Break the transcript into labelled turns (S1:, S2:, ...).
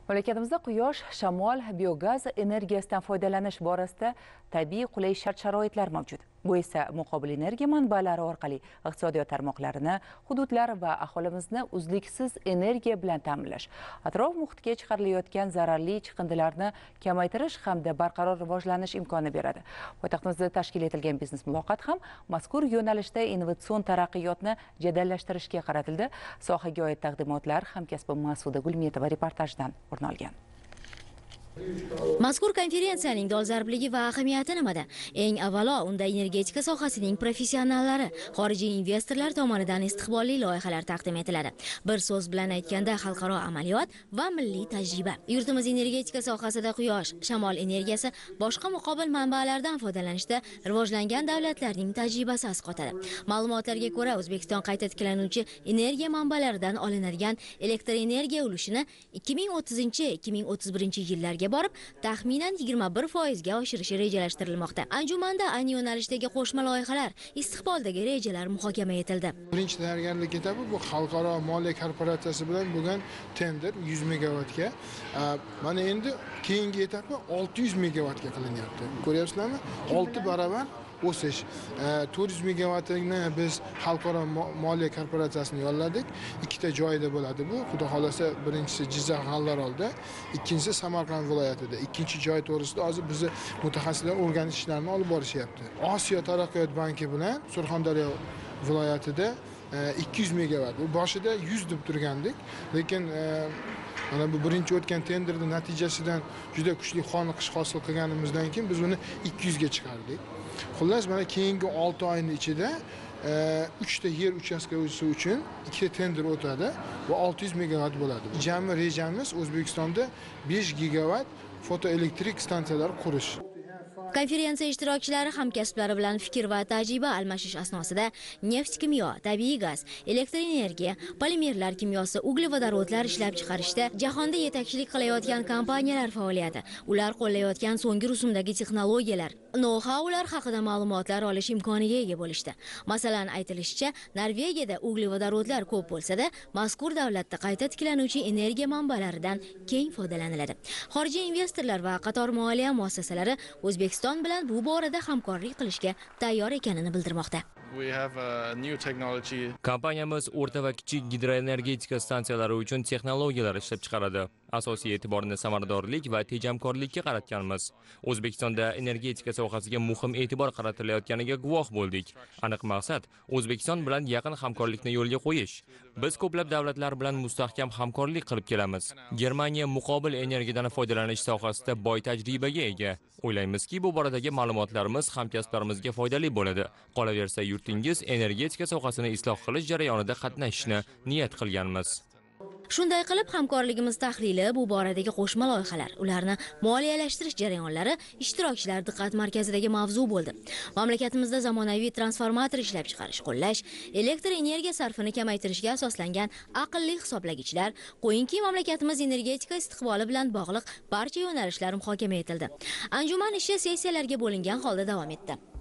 S1: Mamlakatimizda quyosh, shamol, biogaz energiyasidan foydalanish borasida tabiiy qulay shart-sharoitlar mavjud. Bu esa muqobil energiya manbalari orqali iqtisodiyot tarmoqlarini, hududlar va aholimizni uzluksiz energiya bilan ta'minlash, atrof muhitga chiqarilayotgan zararli chiqindilarni kamaytirish hamda barqaror rivojlanish imkonini beradi. Poytaxtimizda tashkil etilgan biznes muloqot ham mazkur yo'nalishda innovatsion taraqqiyotni jadallashtirishga qaratildi. Sohaga oid taqdimotlar hamkasbim Masuda Gulmetova reportajdan o'rin olgan.
S2: Mazkur konferensiyaning dolzarbligi va ahamiyati nimada? Eng avvalo, unda energetika sohasining professionallari, xorijiy investorlar tomonidan istiqbolli loyihalar taqdim etiladi. Bir so'z bilan aytganda, xalqaro amaliyot va milliy tajriba. Yurtimiz energetika sohasida quyosh, shamol energiyasi boshqa muqobil manbalardan foydalanishda rivojlangan davlatlarning tajribasi asqotadi. Ma'lumotlarga ko'ra, O'zbekiston qayta tiklanuvchi energiya manbalaridan olinadigan elektr energiya ulushini 2030-2031 yillarga borib, taxminan 21% ga oshirishi rejalashtirilmoqda. Anjumanda ayni yo'nalishdagi qo'shma loyihalar, istiqboldagi rejalar muhokama etildi.
S3: Birinchi tayyorgarlik etapi bu xalqaro moliya korporatsiyasi bilan bo'lgan tender 100 megavatga. Mana endi keyingi etapi 600 megavatga qilinyapti. Ko'ryapsizlarmi? 6 barobar o'sish. 400 megavatni biz xalqaro moliya korporatsiyasini yolladik. Ikkita joyda bo'ladi bu. Xudo xolasa, birinchisi Jizzax G'allarolda, ikkinchisi Samarqand viloyatida. Ikkinchi joy to'g'risida hozir bizni mutaxassislar o'rganish ishlarini olib borishyapti. Osiyo taraqqiyot banki bilan Surxondaryo viloyatida 200 megavat. Bu boshida 100 deb turgandik, lekin mana bu birinchi o'tgan tenderda natijasidan juda kuchli qoniqish hosil qilganimizdan keyin biz uni 200 ga chiqardik. Xullas, mana keyingi 6 oyning ichida 3 ta yer uchastkasi uchun 2 ta tender o'tadi va 600 megavat bo'ladi. Jami rejamiz O'zbekistonda 5 gigavat fotoelektrik stansiyalar qurish.
S2: Konferensiya ishtirokchilari hamkasblari bilan fikr va tajriba almashish asnosida neft kimyo, tabiiy gaz, elektr energiya, polimerlar kimyosi, uglevodorodlar ishlab chiqarishda jahonda yetakchilik qilayotgan kompaniyalar faoliyati, ular qo'llayotgan so'nggi rusumdagi texnologiyalar, know-howlar haqida ma'lumotlar olish imkoniga ega bo'lishdi. Masalan, aytilishicha, Norvegiyada uglevodorodlar ko'p bo'lsa-da, mazkur davlatda qayta tiklanuvchi energiya manbalaridan keng foydalaniladi. Xorijiy investorlar va qator moliya muassasalari O'zbekiston bilan bu borada hamkorlik qilishga tayyor ekanini bildirmoqda.
S4: Kompaniyamiz o'rta va kichik gidroenergetika stansiyalari uchun texnologiyalar ishlab chiqaradi. Asosiy e'tiborni samaradorlik va tejamkorlikka qaratganmiz. O'zbekistonda energetika sohasiga muhim e'tibor qaratilayotganiga guvoh bo'ldik. Aniq maqsad O'zbekiston bilan yaqin hamkorlikni yo'lga qo'yish. Biz ko'plab davlatlar bilan mustahkam hamkorlik qilib kelamiz. Germaniya muqobil energiyadan foydalanish sohasida boy tajribaga ega. O'ylaymizki, bu boradagi ma'lumotlarimiz hamkasblarimizga foydali bo'ladi. Qolaversa, yurtingiz energetika sohasini isloh qilish jarayonida qatnashishni niyat qilganmiz.
S2: Shunday qilib, hamkorligimiz tahlili, bu boradagi qo'shma loyihalar, ularni moliyalashtirish jarayonlari ishtirokchilar diqqat markazidagi mavzu bo'ldi. Mamlakatimizda zamonaviy transformator ishlab chiqarish, qo'llash, elektr energiya sarfini kamaytirishga asoslangan aqlli hisoblagichlar, qo'yinki mamlakatimiz energetika istiqboli bilan bog'liq barcha yo'nalishlar muhokama etildi. Anjuman ishi sessiyalarga bo'lingan holda davom etdi.